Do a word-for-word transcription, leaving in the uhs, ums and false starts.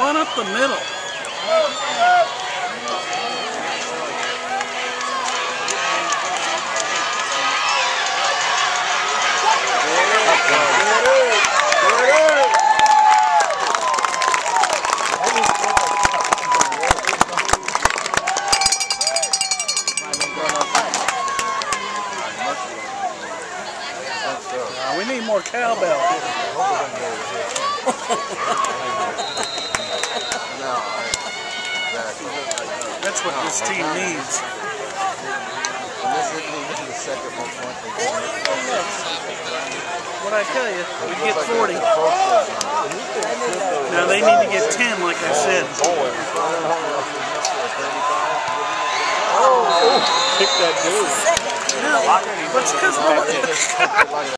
One up the middle. Uh, we need more cowbell. That's what this team needs. What'd I tell you? We get forty. Now they need to get ten, like I said. Oh, pick that dude. No, but it's because